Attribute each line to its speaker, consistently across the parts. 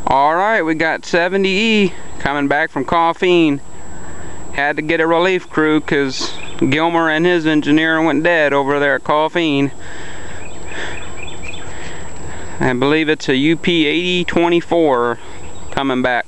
Speaker 1: Alright, we got 70E coming back from Coffeen. Had to get a relief crew because Gilmer and his engineer went dead over there at Coffeen. I believe it's a UP8024 coming back.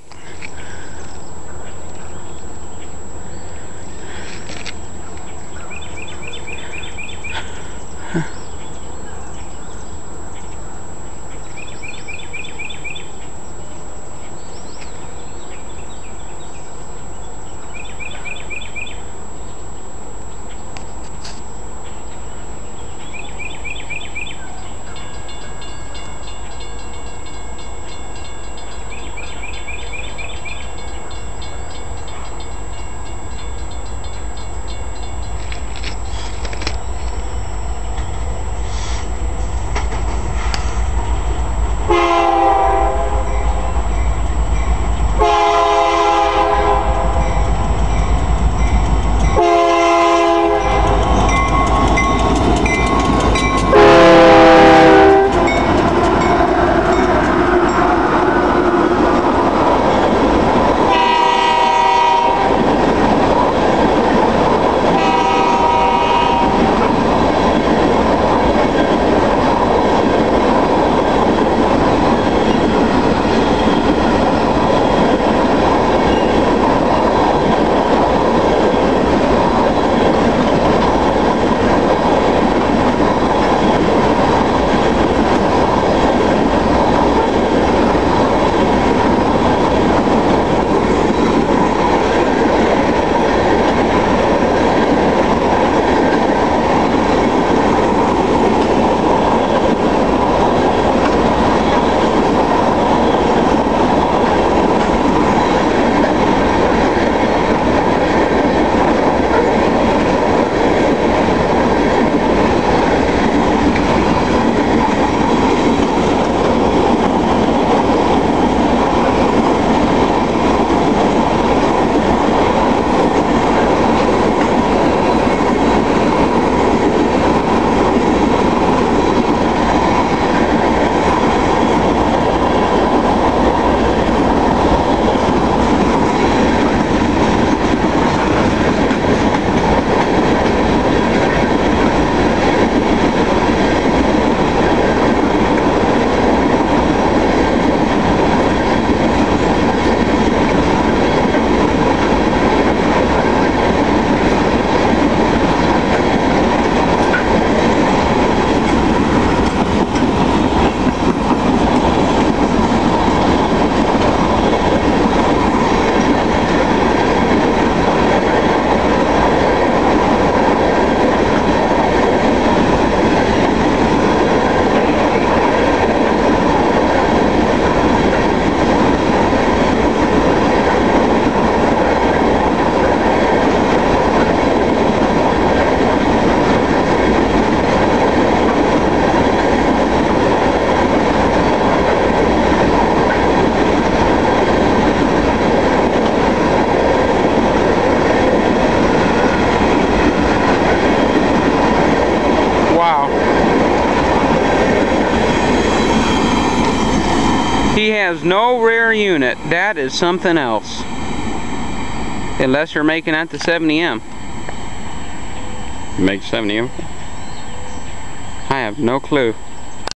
Speaker 1: He has no rear unit. That is something else. Unless you're making at the 70M. You make 70M? I have no clue.